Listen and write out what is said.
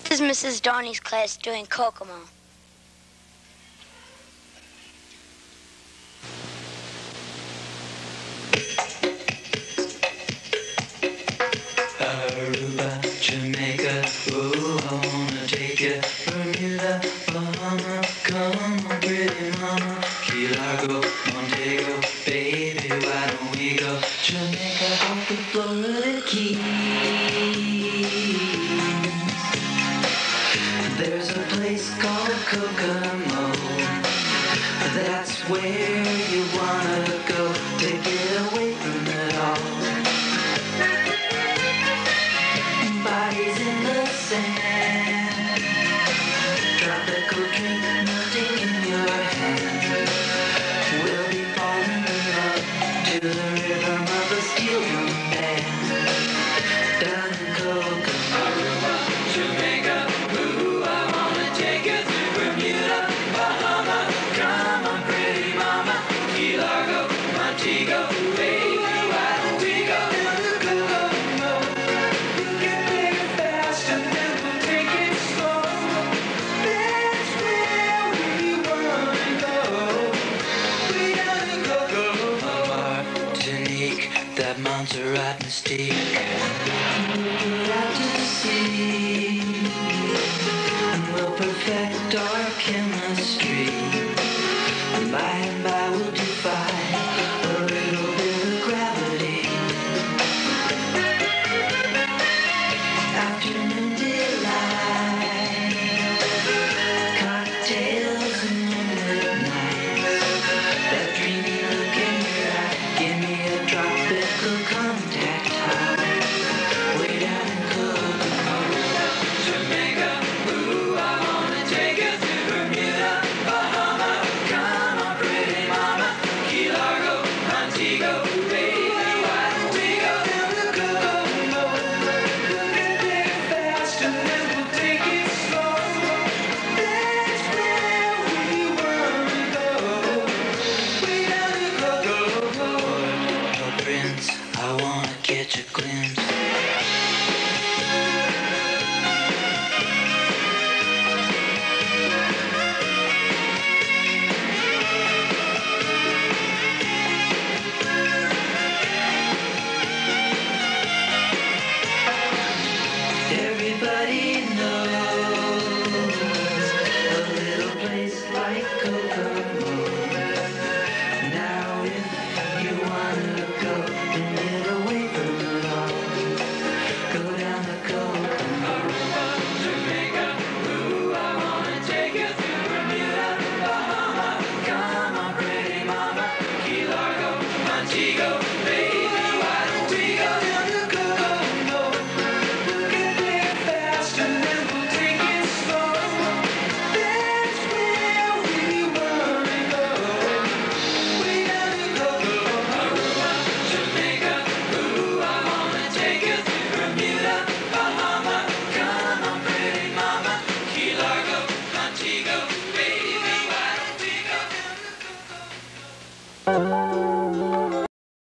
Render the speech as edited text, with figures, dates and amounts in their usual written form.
This is Mrs. Donnie's class doing Kokomo. Aruba, Jamaica, ooh, I wanna take you. Bermuda, Bahama, come on, pretty mama. Key Largo, Montego, baby, why don't we go? Jamaica, off the Florida Keys. There's a place called Kokomo. That's where you wanna go to get away from it all. Bodies in the sand, tropical drink melting in your hand. We'll be falling in love to the rhythm of a steel drum band. Down in Kokomo, Aruba, Jamaica, ooh, I wanna take you to Bermuda, Bahama. Come on, pretty mama, Key Largo, Montego, baby, why don't we go down to Kokomo? We'll get there fast and then we'll take it slow. That's where we wanna go. Way down to Kokomo. Martinique, that Montserrat mystique. We're out to sea, and we'll perfect our chemistry. And by we'll defy a little bit of gravity. Afternoon delight, cocktails and moonlit nights. That dreamy look in your eye, give me a tropical contact high. Way down in Kokomo, Jamaica, ooh, I wanna take you to Bermuda, Bahama. Come on, pretty mama, Key Largo, Montego, baby, why don't we go down to Kokomo? We'll get there fast and then we'll take it slow. That's where we wanna go. Way down to Kokomo. Oh, Prince, I wanna catch a glimpse. Everybody knows a little place like Kokomo. Now if you wanna go and get away from it all, go down to Kokomo. Aruba, Jamaica, ooh, I wanna take you to Bermuda, Bahama. Come on, pretty mama, Key Largo, Montego.